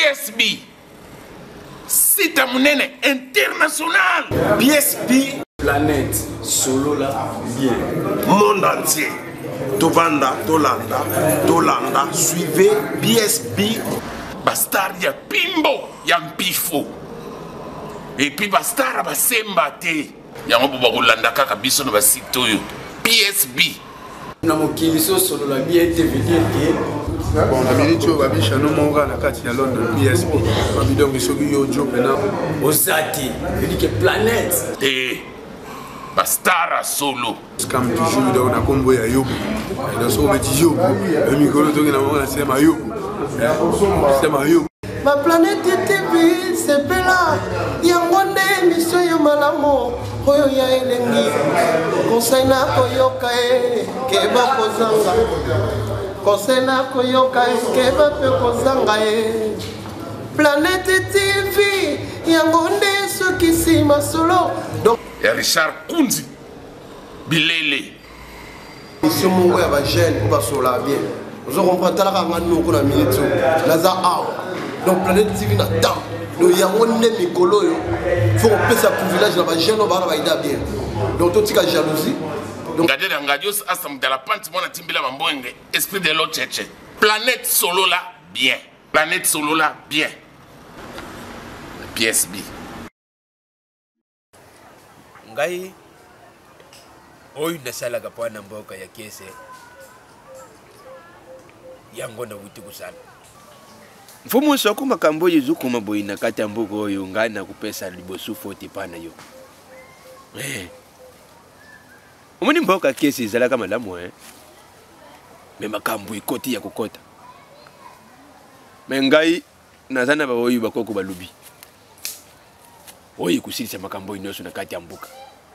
PSB site monene international. PSB planète solo là bien. Monde entier. Tobanda, Tolanda, suivez PSB. Bastar ya pimbo ya mpifo. Et puis bastar basemba te. Ya ngobo bakolanda kaka biso na basite oyo. PSB. Na mokiliso solo la bien te veut dire que bon, la minute où Babi Chano Monga na kati ya London PSB. Babi donc soki yo job na Osati, veut dire que planète. Eh. Bastara solo. Scam toujours dans na combo ya Yobo. Et dans son petit Yobo, le micro to na monga c'est ma Yobo. C'est ma Yobo. Ma planète TV c'est bella. Yangonde mission yo malamo. Oyo ya elengi. Conseil na koyoka ke ba kozanga. Conseil na koyoka ke ba pe kozanga Planète TV yangonde soki sima solo. Donc et Richard Kunzi Bilele. mission mongo ya ba jeune ko ba sola bien. Vous comprenez la kanga noko na minute. Laza awa. Donc Planète TV na temps. Donc yangonde mikolo yo. Faut qu'on paie sa privilège na ba jeune on va ida bien. Donc tout tika jalousie. Donc regardez dans Gadios Assam de la pente mona timbila mambonge esprit de l'autre tchétché. Planète solo là bien. Planète solo là bien. PSB. Ngai oyu nasala kapana mboka ya kese yango na wuti kusala mfumu soko makambo yezuku maboina kati ya mboka oyo ngai na kupesa libosu 40 pana yo omoni mboka kese izala kama lamu me makambo ikoti ya kokota me ngai nazana ba oyu bakoko balubi oyi kusilisa makambo inoso na kati ya mbuka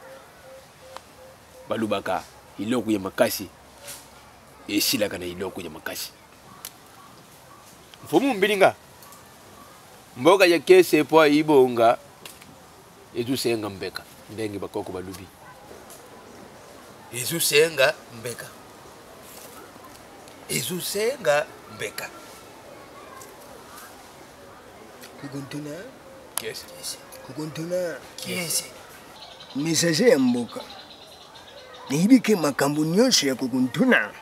balubaka iloko ya makasi esilaka na iloko ya makasi mfumu mbilinga mboka ya kese po ibonga ezusenga mbeka ndenge bakoko balubi ezusenga mbeka kukuntuna kese kukuntuna kese message ya mboka nihibike makambo nyonso ya kukuntuna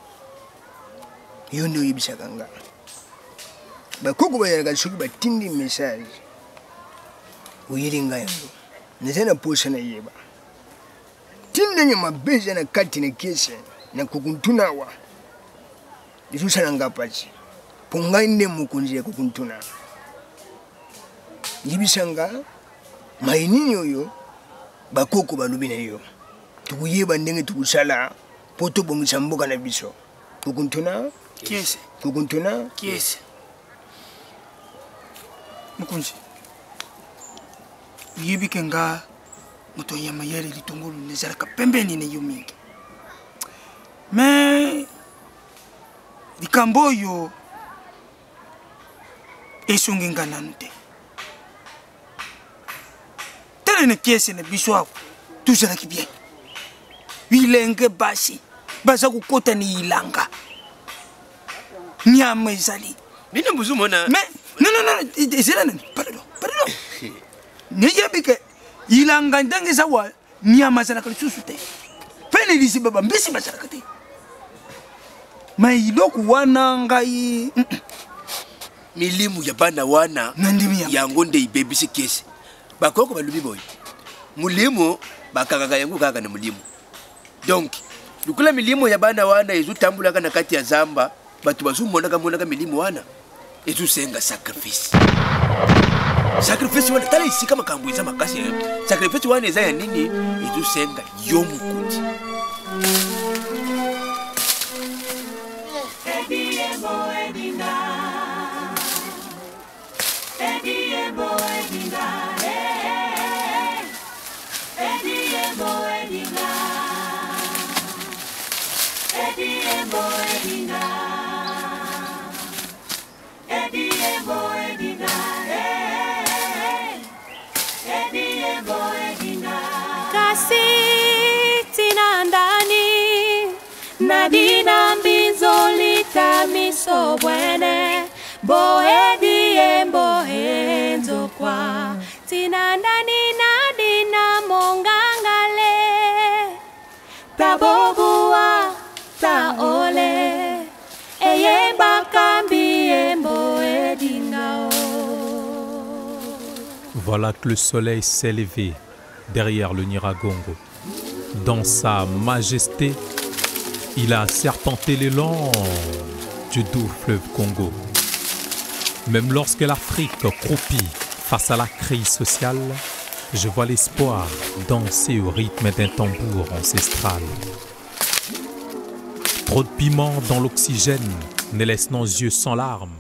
yo ndio yibisaka nga bakoko bayaka soki batindi message uyiringa yango nezana posa na yeba tinda nyama beza na kati na kese na kukuntuna wa isusana ngapachi ponga inde mukunzi ya kukuntuna yibisanga maini yoyo bakoko balubi na yo tukuyeba ndenge tukusala poto bomisa mboka na biso kukuntuna kiese kukuntuna kiese mukunzi yibike nga moto ya mayele litongolo nezalaka pembeni ne yo mingi me likambo oyo esungi nga nanu te tele ne kiese na biso awa tuzalaki bien bilenge basi baza kokota ni ilanga nyama ezali nina muzumona mais non ezela nani pardon niyebike ilanga ndenge zawa nyama zalaka lisusu te pene lisi baba mbisi bazalaka te ma iloko wana ngai milimu ya bana wana nandimi yango nde ibebisi kese bakoko balubi boy mulimo bakakaka yango kaka na mulimo donc lukula milimo ya bana wana ezutambulaka na kati ya zamba batu bazumonaka milimo wana ezusenga sacrifice wana tala isika makambo eza makasi sacrifice wana eza ya nini ezusenga yo mukundi Kasi tina ndani nadina mbizolita misobwene boedi tina ndani na dina mongangale tabobua taole eye bakambi embo edingao. Voilà que le soleil s'est levé derrière le Nyiragongo. Dans sa majesté, il a serpenté les longs du doux fleuve Congo. Même lorsque l'Afrique croupit face à la crise sociale, je vois l'espoir danser au rythme d'un tambour ancestral. Trop de piment dans l'oxygène ne laisse nos yeux sans larmes.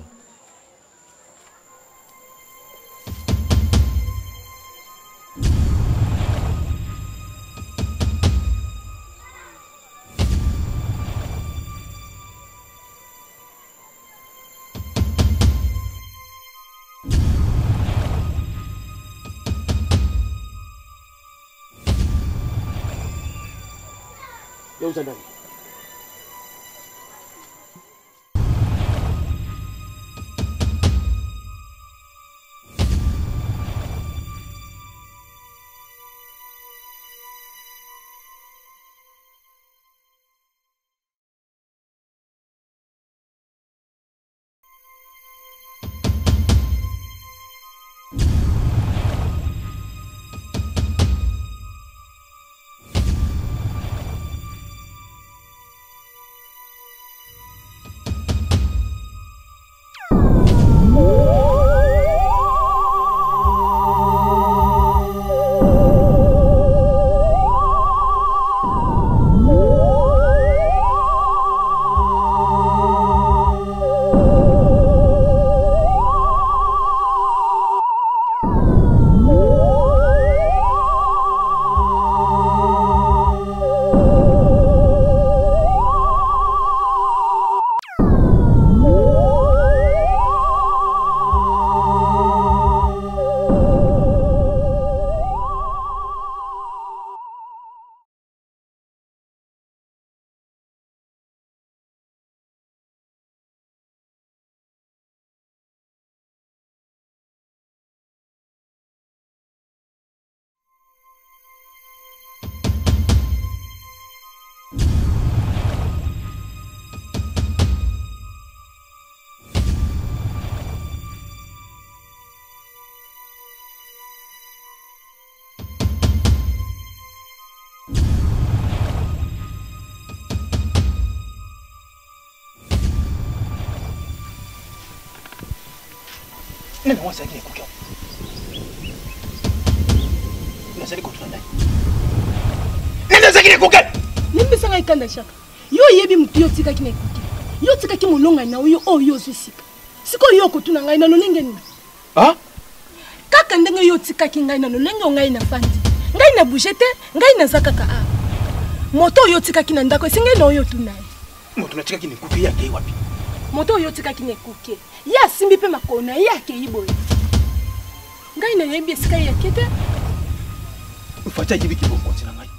Nene wansa kile kukia. Nasali ko tunda. Nene zakile kukia. Nimbe sanga ikanda shaka. Yo yebi mtu yo tika kine kukia. Yo tika ki molonga na yo oyo susika. Siko yo ko tuna ngai na lolenge ni. Ah? Kaka ndenge yo tika ki ngai na lolenge ngai na fandi. Ngai na bujete, ngai na zakaka a. Moto yo tika ki na ndako singe na yo tuna. Moto na tika ki ni kukia yake wapi? Moto yo tika ki ne kukia. Ya simbi pe makona yake iboy. Ngai na yebi sika yake te. Ufata jibi kibongo tina ngai.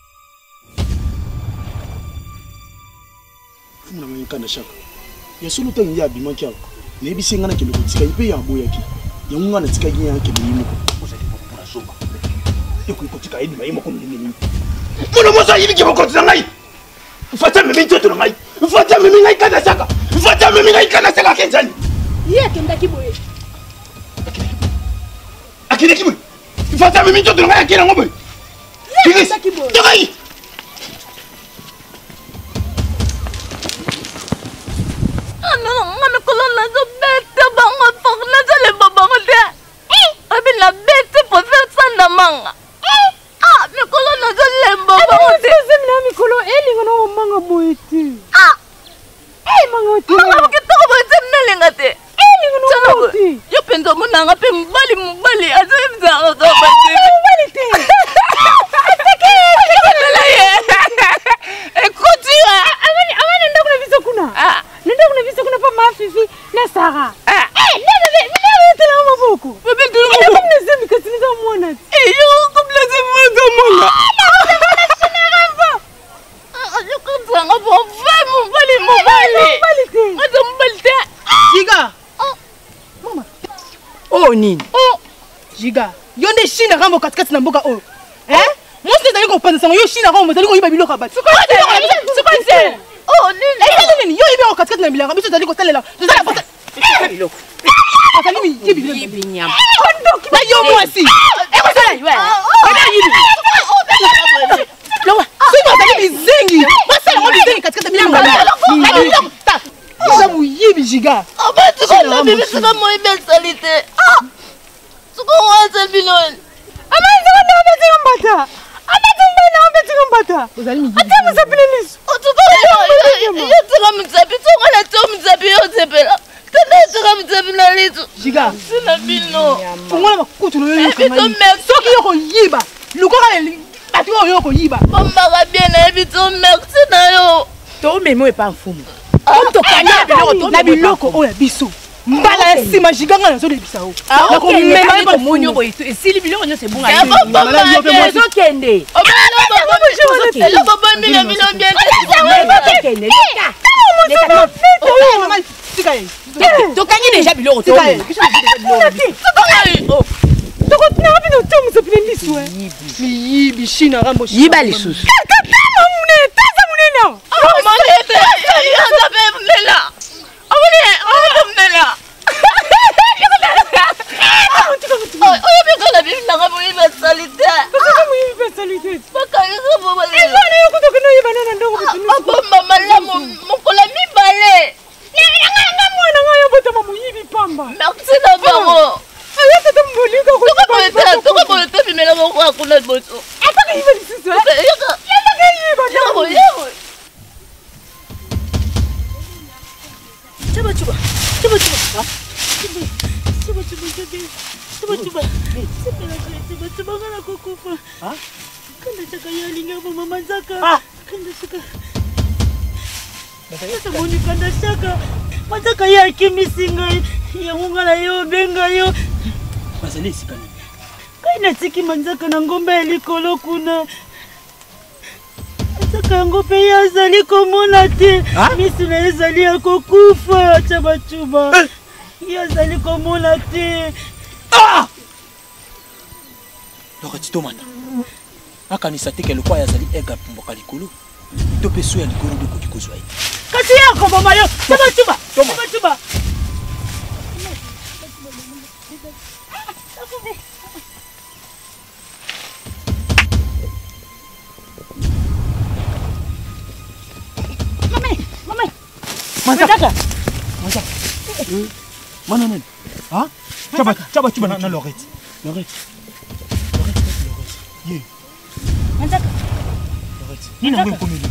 Fumuna mwenkanda shaka. Yasulu tangi ya bima kyako. Yebi singa na kilo tika ipe ya boya ki. Yunga na tika yin yake ni yimo. Uzali kwa soba. Yoko iko tika yidi mayimo ko nini. Muna moza yibi kibongo tina ngai. Ufata mimi ntoto na ngai. Ufata mimi ngai kana shaka. Ufata mimi ngai kana shaka kenzani. Yake ndaki boye. Akile kiboy. Ufata mimi ntoto na ngai akile ngoboy. Yake ndaki boye. Tokai. Non, ngame kolona zo bête bango pour na le baba ngode. Abi la bête pour faire ça na manga. Ah, me kolona zo lembo bango. C'est mina mikolo eli ngono manga boyeti. Ah. Manga ti. Manga ke to boyeti mnelenga te. Eli ngono boyeti. Yo penzo monanga pe mbali azemza ko boyeti. Mbali te. Atake. Écoute, amani ndako na biso kuna. Ah. Nenda kuna biso kuna pa mafifi na Sara. Nene tela maboko. Bebe tela maboko. Ina comme les amis que tu nous as mona. Yo comme les amis de mona. Je comprends pas vraiment mobali. Jiga. Mama. Oh nini? Oh. Jiga, Yonde Chine rambo katikati na mboka oyo. Moi je t'ai dit qu'on yo Chine rambo tali ko yiba biloko ba. C'est quoi c'est? Oh nini. Yo yiba katikati na bilanga biso tali ko salela. Tozala pota. Biloko. Atali mi yibi nyama. Na yo mwasi. Eko sala yo. Ana yibi. Lawa. Sio tali bizengi. Basa ngo bizengi katikati na bilanga. Ça mouillé bijiga. Ah bah tu connais bébé c'est pas moi belle salité. Ah. Tu comprends ça bilon. Ah mais c'est pas bébé ngambata. Ah mais tu m'as bébé ngambata. Vous allez me dire. Attends, vous appelez les. Oh tu parles. Yo tu vas me taper, tu vas la me taper au tepela. Tu vas me taper na leto. Jiga. C'est la bilon. Ngona makutu no yo. Soki yo ko yiba. Lukoka le. Ati yo ko yiba. Bomba ga bien na bito merci na yo. To memo e pa mfumu. Na biloko oya biso mbala ya sima jiganga nazo lebisa o na ko mema ko monyo ko itu esili biloko nyo se bunga ni zo kende o bala lo bobo mbila mbila kende to kanyi deja biloko to toko na bino to musapile liswe yibi shina rambo yiba lisusu no. Oh, manete. Ya sabe mlela. Amune, mlela. Oye, me kola bibi na ngabo iba salite. Kaka mu iba salite. Baka yiso boba le. Izana yo kutoka no iba nana ndongo bitunu. Abo mama la mo kola mi bale. Nga mwana nga yobota mamu yibi pamba. Merci na bango. Aya tata mbolika ko. Tuko bolete bimela mo kwa kuna boto. Ataka yiba lisusu. Yaka yiba. Yabo. Coba kana kukufa. Kanda chaka yalinga mama zaka. Kanda chaka. Sasa moni kanda chaka. Mazaka ya kimisinga ya ngala yo benga yo. Bazali sikana. Kaina tiki manzaka na ngombe elikolo kuna. Mazaka ngombe ya zali komona te. Misu na ezali ya kukufa chaba chuba. Ya zali komona te. Lokati tomana. Akanisa te keloko ya zali ega pumboka likolo. To peso ya likolo de kokikozwa ye. Kasi yako mama yo. Chaba chuba. Chaba chuba. Manzaka. Mana nani? Ah? Chaba chuba na Lorette. Lorette. Ye. Manzaka. Lorette. Nina ngwe komeli.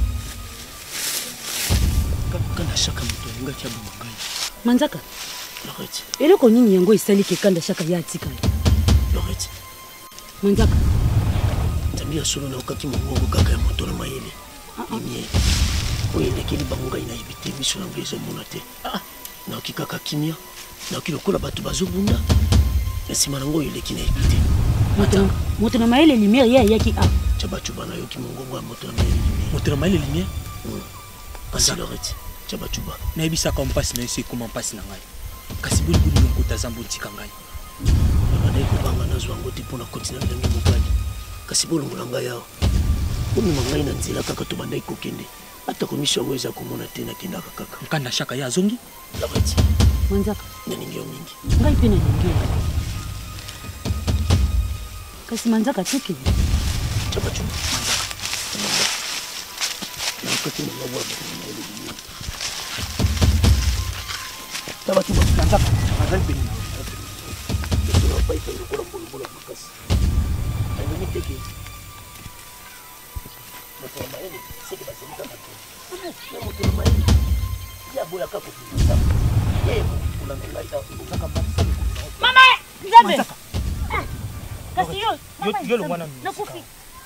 Kanda shaka mto ngati ya bumangai. Manzaka. Lorette. Eloko nini yango isali ke kanda shaka ya atika. Lorette. Manzaka. Tambia solo na ukaki mongo kaka ya moto na mayele. Mie. Oye kili bangunga ina ibite biso nango ezo mona te. Na kikaka kimia. Na kilokola batu bazobunda. Esima nango yeleki na ibite. Moto na mayele lumière ya yaki a. Chaba chuba na yoki mongongo ya moto na mayele lumière. Moto na mayele lumière? Kasi Lorette. Chaba chuba. Na ebisa ka mpasi na ese kuma mpasi na ngai. Kasi buli buli nkota zambo tika ngai. Bana iko banga nazo ngo tipo na continent ndenge mobali. Kasi bolongo na ngai yao. Omi mangai na nzela kaka to banda iko kende. Ata komisho ngo eza komona tena kenda kaka. Nkanda shaka ya zongi? Lorette. Manzaka. Na ningio mingi. Ngai pena ningio. Kasi Manzaka teke. Chaba chuba. Na ukati mwa baba. Chaba chuba. Manzaka. Manzaka pena. Sio hapa ipo kwa mbolo makasi. Ndio niteke. Moto na mayele, siki basili kama tu. Na moto na mayele. Ya boya kako tu. Yeye unangalia unataka mbasa. Mama, nzabe. Kasi yo lo mwana. Nakufi.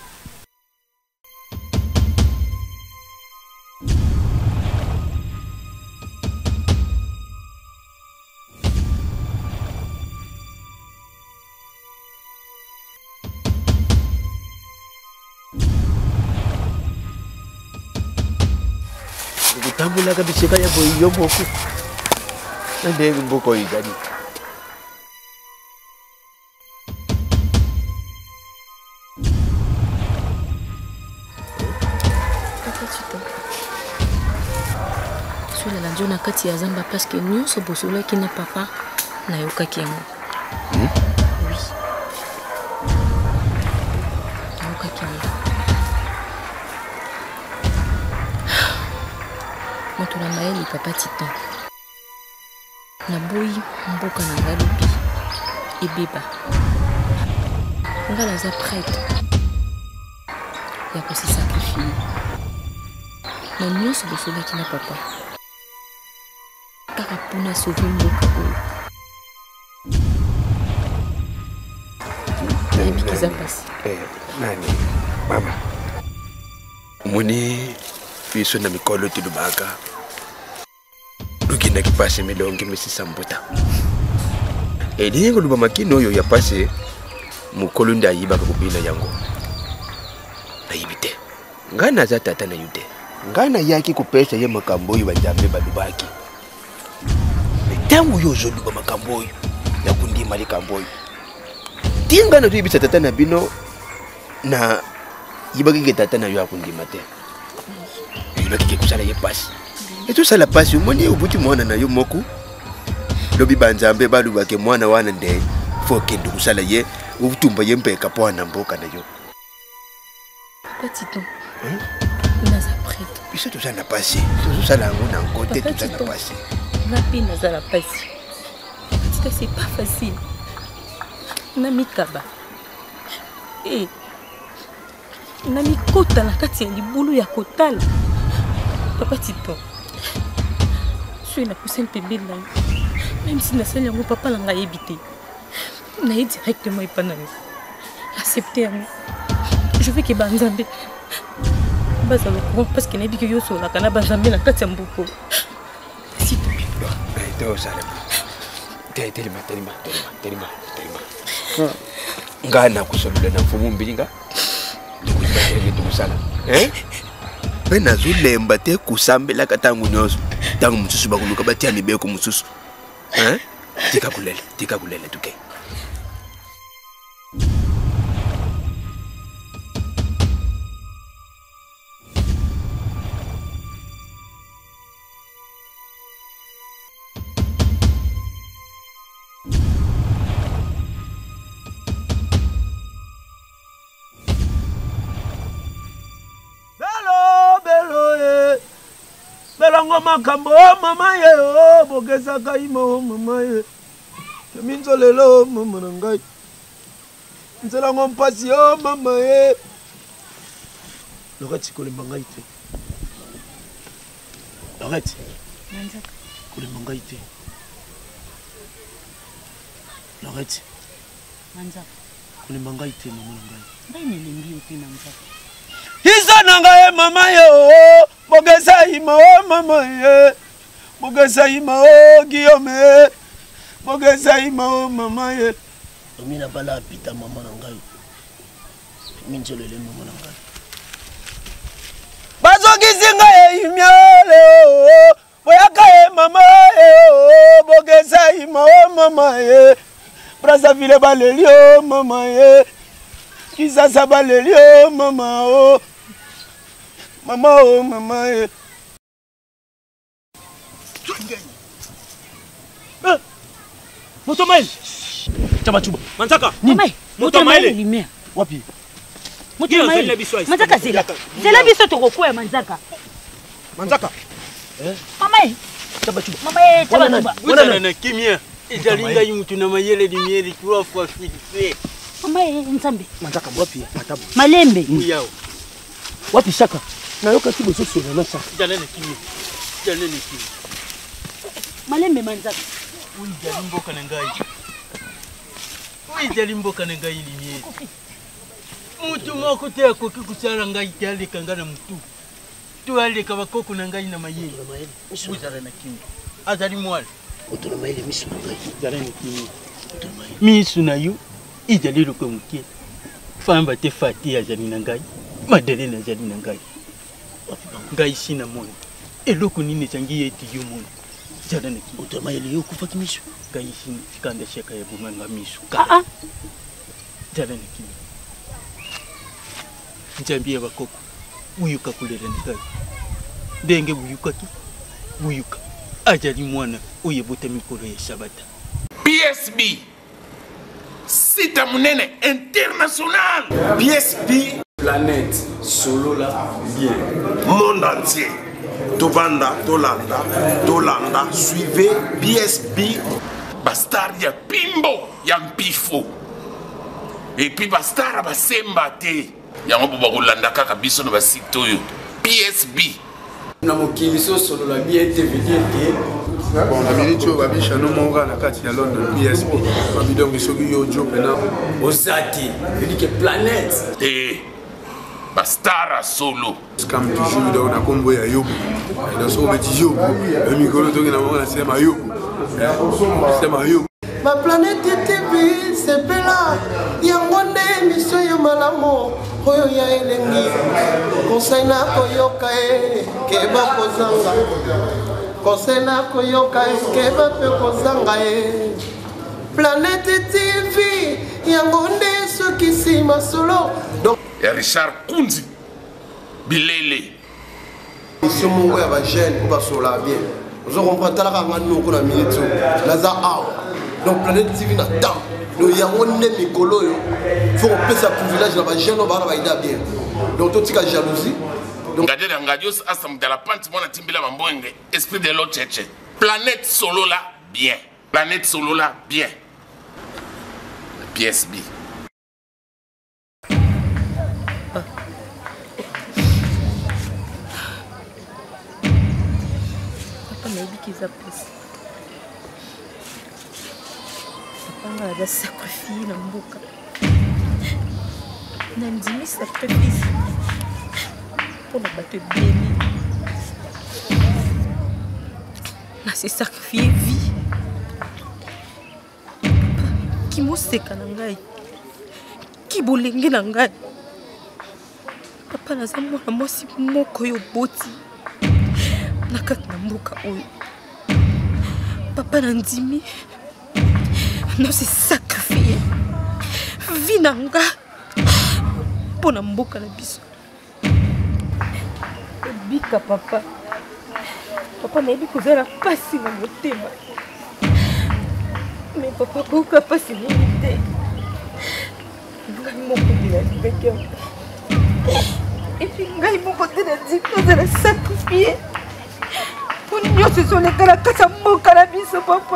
Tambula kabisa kaya boyo boku. Nande boko igani. yo na kati ya zamba parce que nyonso bosolaki na papa nayokaki yango. Oui. Nayokaki yango. Moto na mayeli papa Titan. Naboyi mboka na nga lobi ebeba. Nga laza prêtre ya kosi sacrifier. Na nyonso bosolaki na papa kaka mpona sauver mboka oyo. Nayebi kiza pasi. Nani mama moni biso na mikolo tulubaka lukindaki pasi milongi misisa mbuta edingo luba makino oyo ya pasi mukolo ndi ayibaka kubina yango ayibite ngana za tata na yude ngana yaki kupesa ye makambo oyo banjambe balubaki tangu yo zoluba makambo oyo ya kundima likambo oyo tinga na tuyibisa tata na bino na yibaki tata na yo akundima te yibaki kusala ye pasi eto sala pasi umoni ubuti mwana na yo moku lobi banjambe balubake mwana wana nde foke ndu kusala ye ubutumba ye mpeka pwana mboka na yo Titan. Naza prête. Biso tout ça n'a passé. Tout ça là on a côté tout ça n'a passé. Na pina za la passé. C'est pas facile. Nami kaba. Eh. Nami kota na kati ya libulu ya kotala. Papa Titan. Je suis na poussé bébé là. Même si na sali yango papa langa yebité. Na yi directement ipana. Accepter moi. Je veux que Banzambe basa le courant parce qu'il n'a dit que yo sur la cana Banzambe na kati ya mbuko. S'il te plaît. Toi ça là. Telima. Ngana kusolula na mfumu mbilinga. Tukubateleke tukusala. Pena zulemba te kusambela katangu nyoso. Tangu mususu bakuluka batia mibeko mususu. Tika kulele tuke. Makambo mama ye o bogeza kaimo mama ye minzo lelo mama ngai nzela ngompasi o mama ye Lorette ko le mangai te Lorette Manzaka ko le mangai te Lorette Manzaka ko le mangai te mama ngai ngai ne lembi ote Manzaka Isa nanga ye mama ye o bogeza ima o mama ye bogeza ima o Guillaume bogeza ima o mama ye omina bala pita mama nanga minjolele mama nanga bazogizinga ye imyale o boyaka ye mama ye o bogeza ima o mama ye Brazzaville baleli o mama ye Kisasa baleli o mama o mama ye Moto mail Chaba chuba Manzaka Moto mail lumière wapi Moto mail Manzaka zela biso to kokoya Manzaka Mama Chaba chuba Mama chaba chuba Wana na kimia Izalinga yutu na mayele lumière 3 fois fixé Mama Nzambe Manzaka wapi matabu Malembe yao wapi shaka nayoka kibo soso na shaka jalene kimia Malembe Manzaka Uijali mboka na ngai lumière Mutu moko te akoki kusala ngai te aleka nga na mutu tu aleka bakoko na ngai na mayele uzala na kimi azali mwala otona mayele misu na ngai zala na kimi misu na yo izali loko mukie famba te fati azali na ngai madele na azali na ngai ngai sina mona eloko nini changi yeti yo mona zala na kimi otona mayele yo kufa kimisu ngai sina kanda shaka ya bumanga misu zala na kimi njambie bakoko uyuka kulele ngai ndenge buyuka ki buyuka ajali mwana oyo ebota mikolo ya Shabata. PSB site monene international. PSB Planète solo là bien. Monde entier. Tobanda, Tolanda, suivez PSB. Bastar ya Pimbo ya Mpifo. Et puis bastar basemba te. Yango bo bakolanda kaka biso na basite oyo. PSB. Na mokili solo la bien te veut dire que bon la minute yo babi chano monga na kati ya London PSB. Babi donc soki yo jo pena Ozati veut dire que planète. Bastara solo. Scam toujours dans la combo ya Yobo. Dans son petit Yobo. Le micro to na monga c'est ma Yobo. C'est ma Yobo. Ma planète TV c'est bella. Yangonde mission yo malamo. Oyo ya elengi. Conseil na koyoka keba kozanga. Conseil na koyoka keba pe kozanga Planète TV yangonde soki sima solo. Donc et Richard Kunzi Bilele. Mission mongo ya ba jeune ko ba sola bien. Vous comprenez la ka ngano ko na minute naza awa. Donc Planète TV na temps. Nous yangonde mikolo yo. Faut on peut sa privilège na ba jeune ba ba ida bien. Donc tout tika jalousie. Donc regardez la ngadios asam de la pente mona timbila mambonge esprit de l'autre tchétché. Planète solo là bien. Planète solo là bien. PSB. Qu'ils apprécient. Papa a sacrifié dans Mboka. Nandimi sacrifice pour la battre bien. Na se sacrifier vie. Papa, qui moseka na ngai. Qui bolenge na ngai. Papa naza mwana mwasi moko yo boti. Nakati na mboka oyo. Papa nandimi no se sacrifier vie nanga pona mboka na biso. Bika papa. Papa nayebi kozala pasi na motema. Mais papa boka pasi nini te. Ngai moko de la libeke. Et puis ngai moko de la dimi de la sacrifier. Nous sommes les gars qui sont morts à la vie, papa.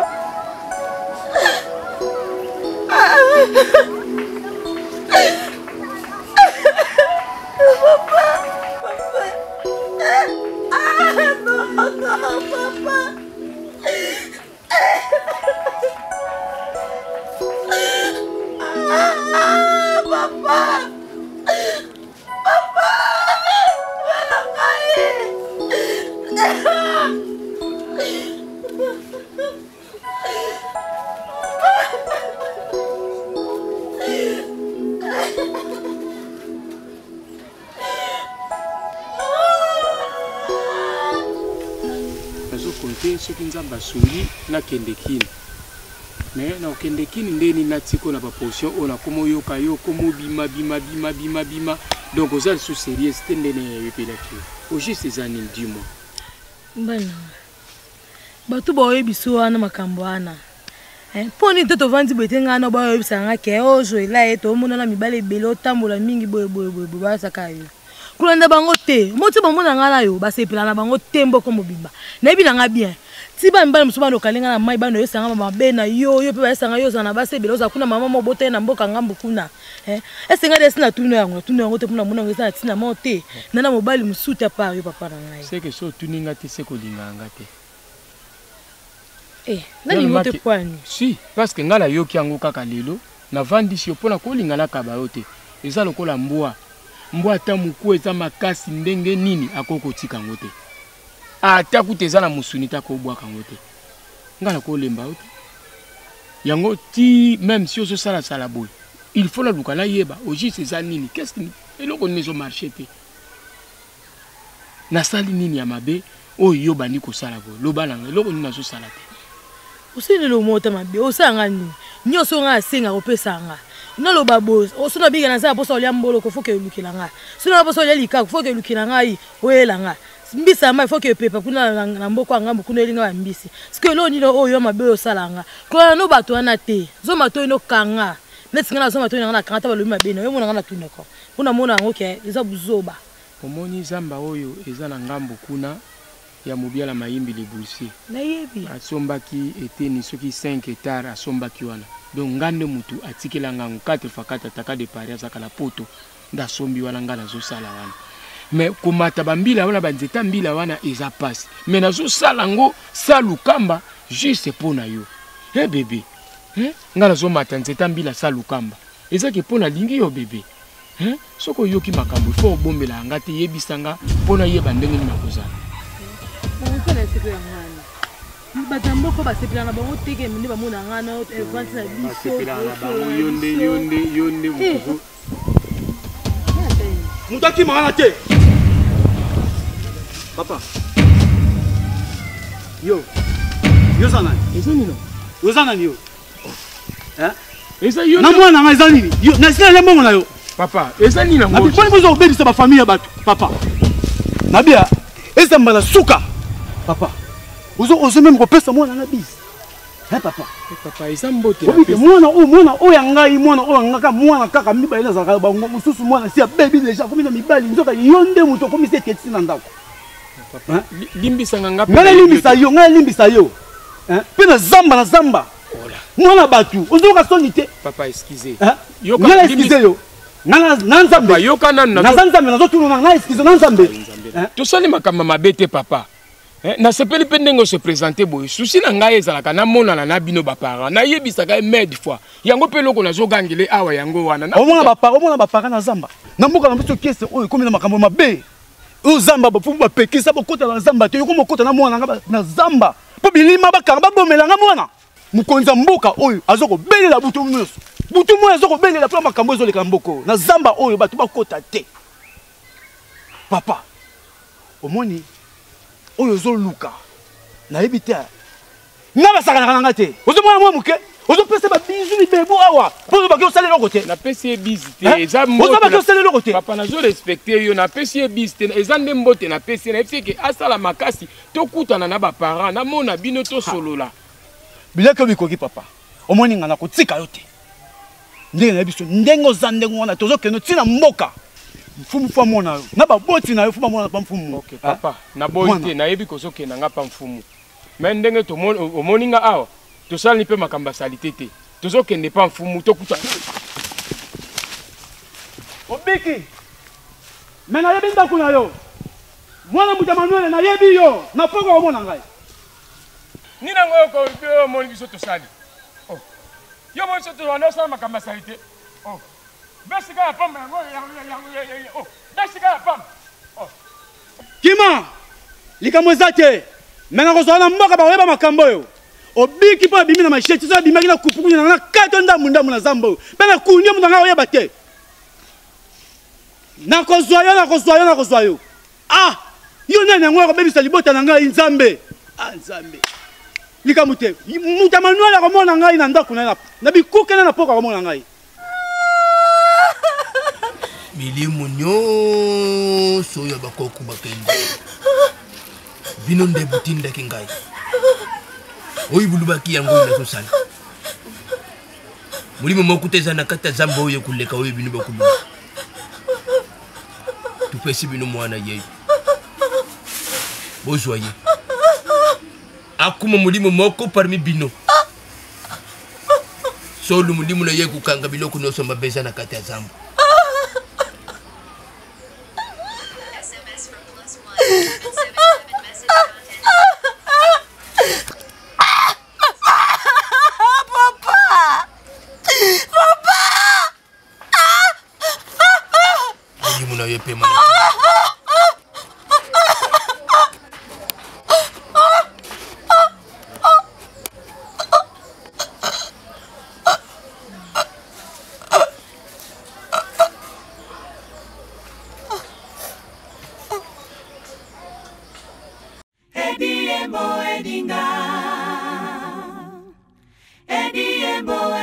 Ce qui nous a basuli na kendekini mais na kendekini ndeni na tiko na ba potion on a comme yo kayo comme bima donc aux sous sérieux c'était ndene yepelaki au juste ces années du mois bana batu boye biso ana makambo ana poni toto vandi betenga na boye bisanga ke ozo ila eto mona na mibale belo tambola mingi boye ba sakayo kulanda bango te moti bamona ngala yo basepela na bango tembo ko mobimba na ebi nanga bien tiba mbala musuba lokalinga na mai bano yesanga mabe na yo pe basanga yo sana basebela oza kuna mama mobote na mboka ngambu kuna esenga desi na tuno yango te kuna mona ngesa tina mote nana mobali musuta pa yo papa na ngai c'est que so tuninga te se ko linganga te nani mote kwani si parce que ngala yo kiango kaka lelo na vandi si opona ko lingana ka ba yote eza lokola mbwa ta muku eza makasi ndenge nini akoko tika ngote ata kuteza na musunita ko bwa kangote ngala ko lemba ote yango ti même si oso sala boy il faut la lukala yeba oji ces nini qu'est-ce que eloko nezo marché te na sali nini ya mabe oyo bandi ko sala bo loba nanga eloko nini nazo sala te usine lo mota mabe osanga nini nyoso nga senga ko pesanga no lo babos osuna biga na za poso ya mbolo ko foke lukilanga suna poso ya lika ko foke lukilanga yi oyelanga mbisa ma il faut que pepa kuna na mboko ngambo kuna elinga mbisi parce que lo ni lo oyo mabe o salanga ko no bato wana te zo mato no kanga nesinga zo mato na kanga ta balobi mabe no yo mona na tuna ko kuna mona ngo ke eza buzoba omoni zamba oyo eza na ngambo kuna ya mobiala mayimbi le boursier na yebi asombaki eteni soki 5 hectares asombaki wana donc ngande mutu atikela ngango 4x4 ataka de paria za kala poto nda sombi wana ngala zo sala wana mais komata bambila wana banzeta mbila wana eza passe mais nazo sala ngo salukamba juste pona yo bébé ngala zo mata nzeta mbila salukamba eza ke pona lingi yo bébé soko yoki makambo fo bombela ngati yebisanga pona yeba ndenge ni makozala on connaît ce que ngana batambo ko basepela na bango teke minde bamona ngana event na biso basepela na bango yonde mutu mutaki magana te papa yo sana ezoni no ozana ni yo eza yo na mwana nga eza nini na sina le mbongo na yo papa eza nini na ngo poni bozo obedisa ba famille ya bato papa nabia eza mbala suka papa ozo même kopesa mwana na bis papa eza mbote mwana oyo ngai mwana oyo ngaka mwana kaka mibali na zaka bango mususu mwana si abebi deja komisa mibali nzoka yonde muto komisa ketsi na ndako papa limbisanga ngapi ngai limbisa yo pe na zamba mwana batu ozoka soni te papa excusez yoka excusez yo na nzambe yoka na nzambe nazotuna na excusez na nzambe tosali makambo mabe te papa na sepeli pe ndenge se présenter boye souci na ngai ezalaka na monana na bino baparent na yebisaka mede fois yango pe loko nazogangele awa yango wana omona baparent na zamba na mboka na biso kiese oyo komi na makambo mabe oyo zamba bafumu bapekisa bokota na zamba te yoko mokota na mwana nga na zamba po bilima bakanga babomelanga mwana mokonzi ya mboka oyo azokobelela butu nyonso butu moyo azokobelela mpo makambo ezoleka mboko na zamba oyo bato bakota te papa omoni oyo ozoluka nayebi te nga basakanaka na nga te ozomona mwa moke ozopesa babizu libebu awa mpo ozobaki osala eloko te napesi ye bisi te eza ozobaki osala eloko te papa nazorespecte yo napesi ye bisi te eza nde mbote napesi ye nayebi ke asala makasi tokutana na baparent namona bino tosolola biloko oyo bikoki papa omoni nga nakotika yo te ndenge nayebi so ndenge oza ndenge wana tozokende ntina mboka mfumu fa mona yo na baboti na yo fuma mona pa mfumu papa na boyi te nayebi kozokenda nga pa mfumu me ndenge omoni nga awa tosali mpe makambo ya salite te tozokende pa mfumu tokuta obiki me nayebi ndako na yo mwana muta manuele nayebi yo na poko omona ngai nina ngo yo omoni biso tosali yo moni biso tosala makambo ya salite besika ya pamba yango besika ya pamba kima likambo eza te me nakozala na mboka bakoyeba makambo oyo obiki mpo abimi na masheti so abimaki na kupukunya na kato ndambu na zamba oyo mpe na kundi omutu anga oyeba te nakozwa yo yo nani yango akobebisa libota na ngai nzambe nzambe likambo te mutu amanuel akomona ngai na ndako na bikuke na poka akomona ngai milimo nyonso oyo bakoku bakende bino nde butindaki ngai oyo bulubaki yango oyo nazosala molimo moko te eza na kati ya zamba oyo koleka oyo bino bakoluba tupesi bino mwana ye bozwa ye akuma molimo moko parmi bino solo molimo na ye kokanga biloko nyonso mabe eza na kati ya zamba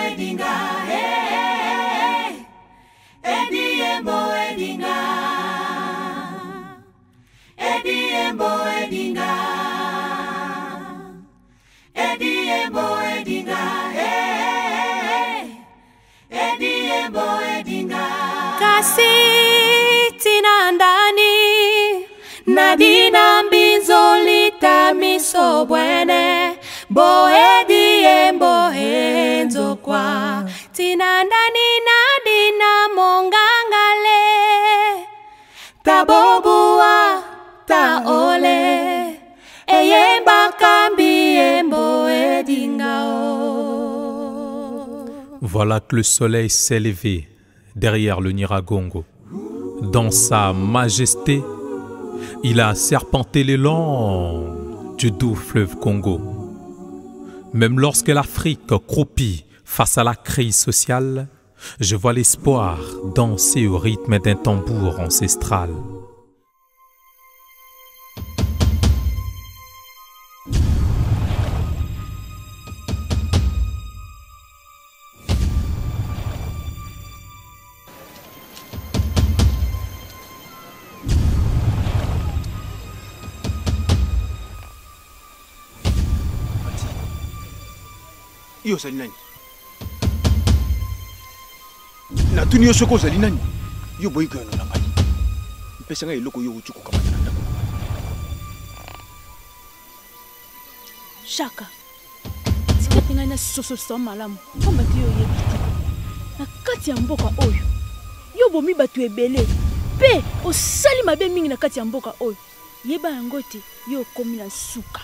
Ediembo Edinga nyonso bwene boedi embohenzo kwa tinandani nadina mongangale tabobua taole eyemba kambi emboedi ngao. Voilà que le soleil s'est levé derrière le Nyiragongo. Dans sa majesté, il a serpenté les longs du doux fleuve Congo. Même lorsque l'Afrique croupit face à la crise sociale, je vois l'espoir danser au rythme d'un tambour ancestral. Yo ozali nani? Natuni yo soko ozali nani? Yo boyi koyano na ngai. Mpesa ngai eloko yo uti kokamata na ndako. Shaka. Sikati ngai na soso malamu. Pamba te yo yebi te. Na kati ya mboka oyo. Yo bomi batu ebele. Pe osali mabe mingi na kati ya mboka oyo. Yeba yango te yo komi na suka.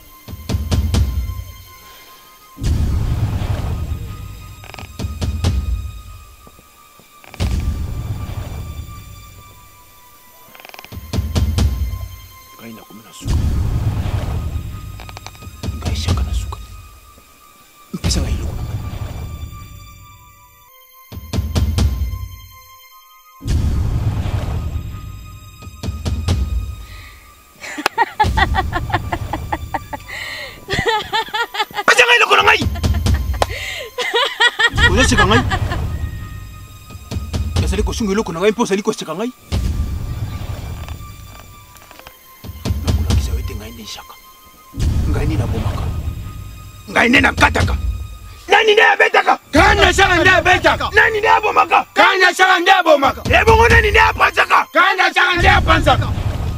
Sungu eloko na ngai mpo ozali koseka ngai nakolakisa yo ete ngai nde shaka ngai nde nabomaka ngai nde nakataka nani nde abetaka kanya shaka nde abetaka nani nde abomaka kanya shaka nde abomaka ebongo nani nde apansaka kanya shaka nde apansaka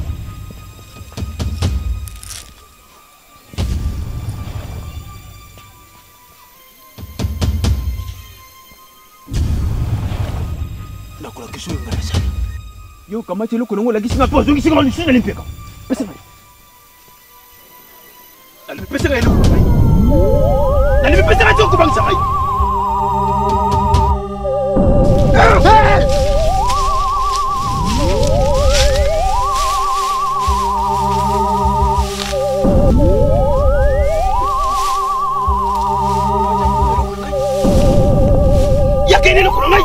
yo kamati eloko nango olakisi nga mpo ozongisi nga lisusu nali mpeka pesa ngai nalipesa ngai eloko na ngai nalipesa ngai toko kobangisa ngai yakeni eloko na ngai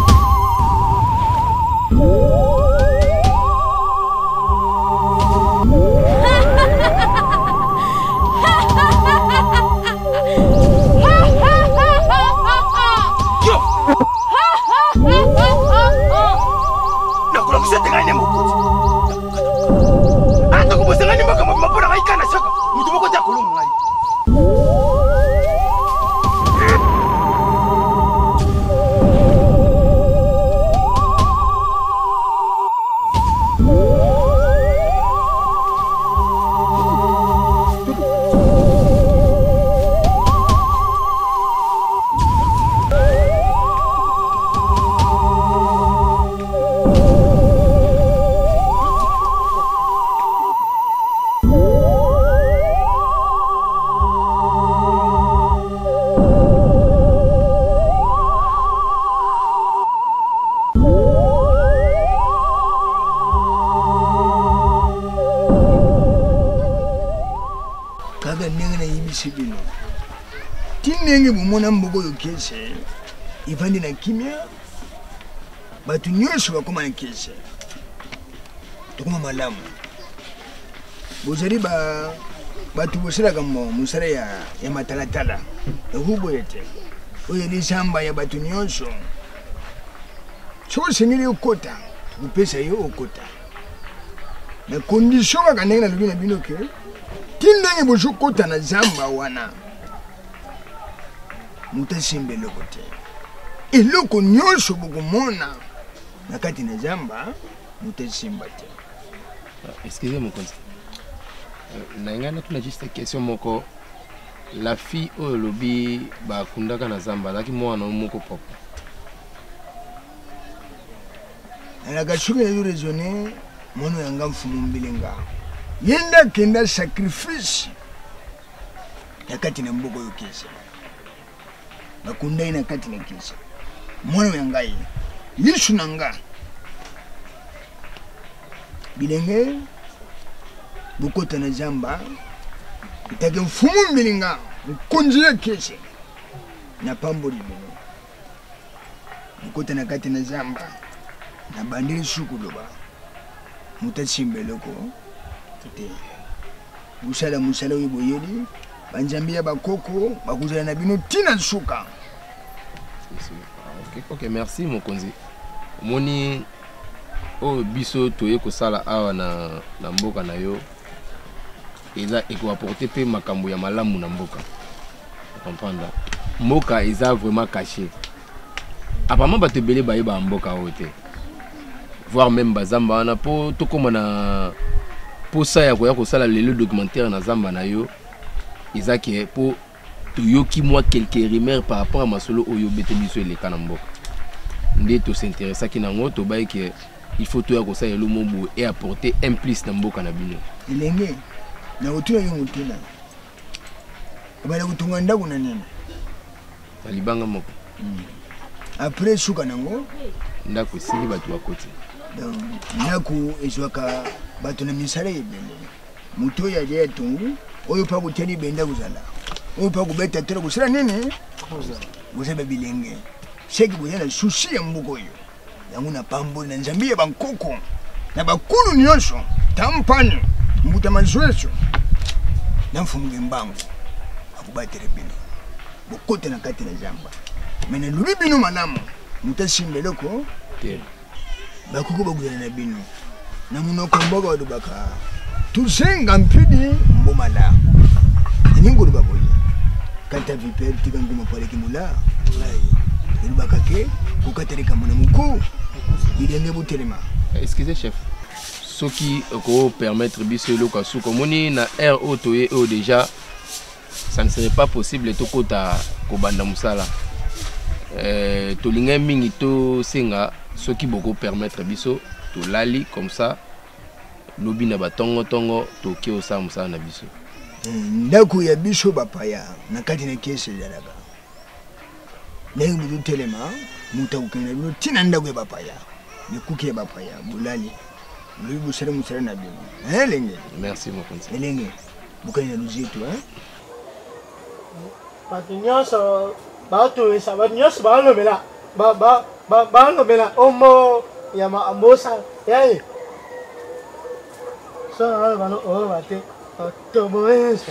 Tinenge bumona mbogo yo kese ivandi na kimia batu nyonso bakoma na kese tokoma malamu bozali batu bosalaka musala ya matalatala ehubo yete oyo ni shamba ya batu nyonso sokosengeli okota tukupesa yo okota na kondisio kaka ndenge na lobi na bino ke tindenge bozokota na zamba wana mutasimba eloko te eloko nyonso bokomona na kati na zamba mutasimba te. Excusez mokonzi Naingana tuna juste question moko. La fille au lobby ba kundaka na zamba laki mwana moko papa. La gashuka ya raisonner mono yanga mfumu mbilenga. Yenda kenda sacrifice. Yakati na mboko yokesa. Bakunda ina kati na kesa. Mono yanga yi. Lishu nanga. Bilenge bukota na zamba. Itake mfumu mbilinga mkunjia kese na pambo libino mukota na kati na zamba na bandiri suku doba mutachimbe loko tute musala wiboyeli banjambia bakoko bakuzala na bino tina suka. Ok, merci mokonzi. Moni o biso toye ko sala awa na mboka na yo. Eza eko apporter pe makambo ya malamu na mboka. Comprendre. Mboka eza vraiment caché. Apparemment ba te belé ba yeba mboka ote. Voir même bazamba wana po to koma na po sa ya ko sala le documentaire na zamba na yo. Eza ki po to yoki moi quelques rumeurs par rapport à masolo oyo bete biso le kana mboka. Ndé to s'intéresse ki na ngoto ba ki il faut to ya ko sa yelo mombo et apporter un plus na mboka na bino. Ilenge na utuna yungutuna abala kutunga ndaku na nini alibanga moko après suka nango ndaku sili batu bakoti ndaku ezwaka batu na misala yebele muto ya yetu oyo pa kuteli benda kuzala oyo pa kubeta tera kusala nini kuzaba bilenge sheki kuzala sushi ya mbuko yo yangu na pambo na nzambia bankoko na bakulu nyosho tampani mbuta mazweso na mfumuge mbangu akubatere bino bokote na kati na jamba mena lubi bino malamu mutasimbe loko te bakuko baguzana na bino na munoko mboga wadubaka tusenga mpidi mbomala ninguru baboye kata viper tika nguma pale kimula lai lubaka ke kukatereka mona muko bilenge butelema. Excusez chef. Ce qui peut permettre biso loka suko moni na air auto et déjà ça ne serait pas possible to kota ko banda musala to linga mingi to senga ce qui beaucoup permettre biso to lali comme ça lobi na batongo tongo to ki osa musala na biso ndaku ya biso bapaya na kati na kese yalaga nengi mutu telema muta ukena bino tina ndaku ya bapaya ne kuki ya bapaya bulali. Merci mon conseil. Elenge, bukanya luzitu Patinyoso, batu isa patinyoso balo mela, balo mela omo yama ambosa yae. So balo o bate, tobo eso.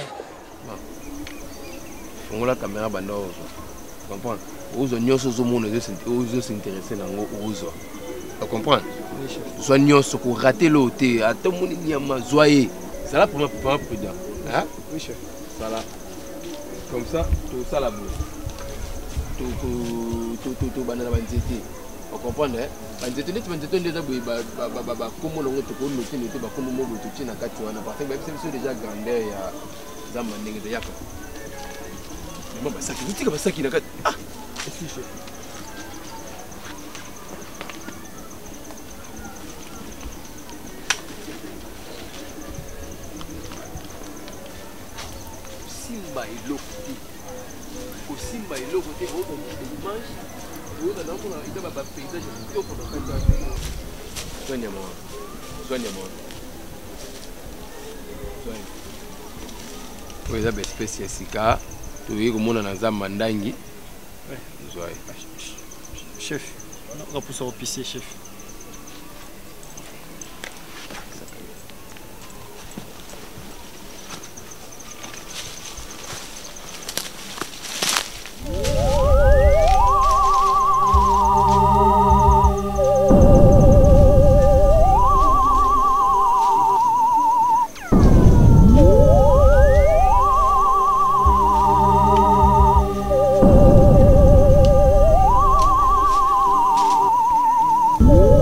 Fongola caméra bando. Comprends? Ozo nyoso zo mono ozo s'intéresser nango ozo. Tu comprends? Soit nyonso ko rater l'auté à tout monde ni ma joie ça là pour moi prudent hein oui chef ça là comme ça tout ça la boue tout banana banzete on comprend hein banzete déjà ba comme longo to ko noter noter ba comme mobo to tina kati wana parce que c'est déjà grandeur ya zamba ndenge de yaka mais ba saki nitika ba saki na kati ah si chef. Simba et l'autre côté, on mange, on a un paysage pour soigne-moi. Oui, ça espèce ya sika, tu es comme on a dans mandangi. Chef, on va pousser au pisser, chef. Woo!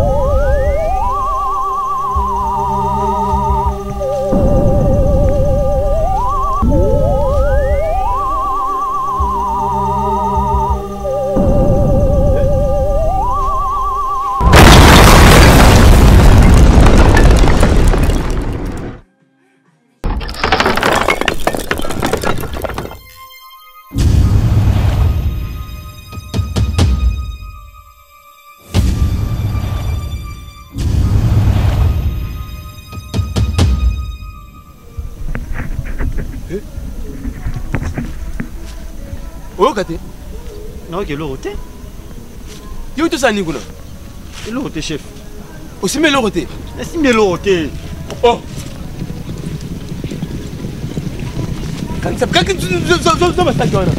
oyoka te naoki eloko te yo tosala nini kuna eloko te chef osimbi eloko te nasimbi eloko te oh kanisa kaki zo basaki wana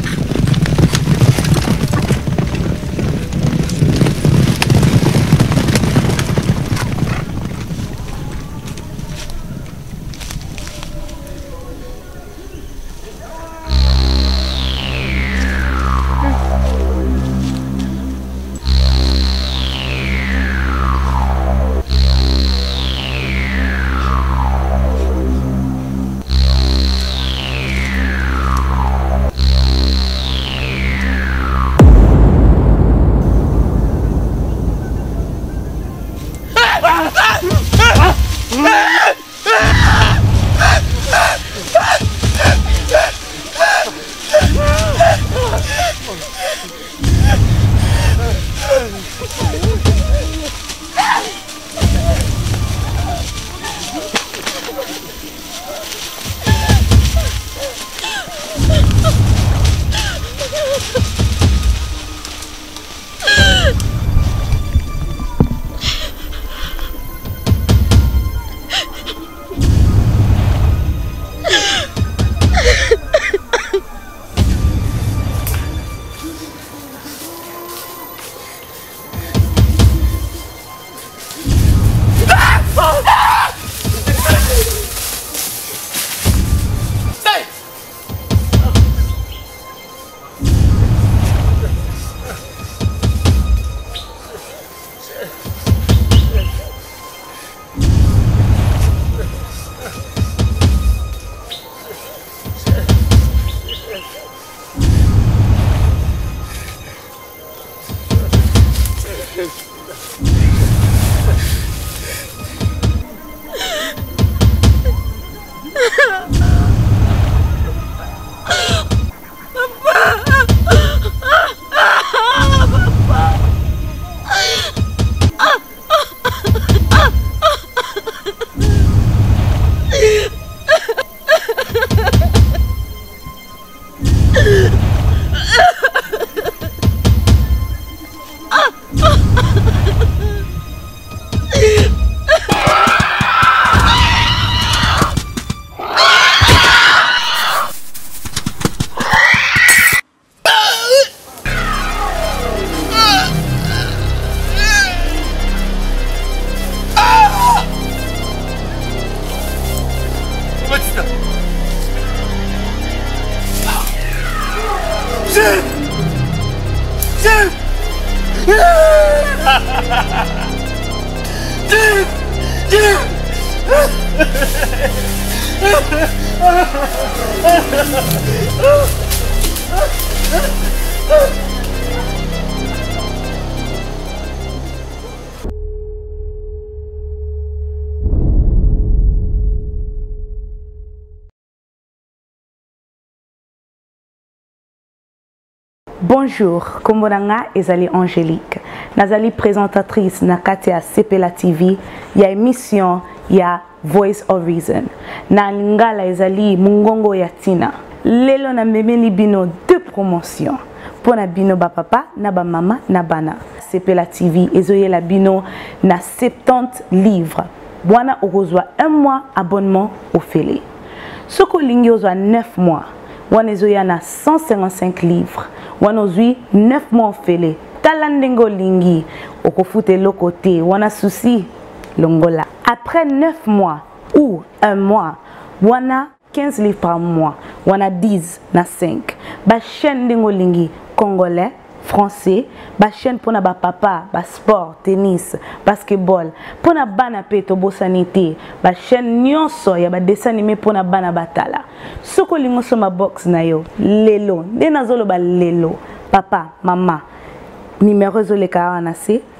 Bonjour, Kombonanga ezali Angélique. Nazali présentatrice na kati ya Sepela TV, ya émission ya Voice of Reason. Na lingala ezali Mungongo ya Tina. Lelo na memeli bino deux promotions. Pona bino ba papa na ba mama na bana. Sepela TV ezoyela bino na 70 livres. Bwana okozwa 1 mois abonnement au Félé. Soko lingi ozwa 9 mois. Wana ezoya na 155 livres. Wana ozwi 9 mois au Félé. Talandengo lingi okofute lokote wana souci longola. Après 9 mois ou 1 mois, wana 15 livres par mois, wana 10 na 5. Ba chaîne dengo lingi congolais, français, ba chaîne pona ba papa, ba sport, tennis, basketball, pona bana peto bosanité, ba chaîne nyonso ya ba dessin animé pona bana batala. Soko lingo soma box na yo, lelo, nde nazolo ba lelo, papa, mama. Numéro zoleka wana c'est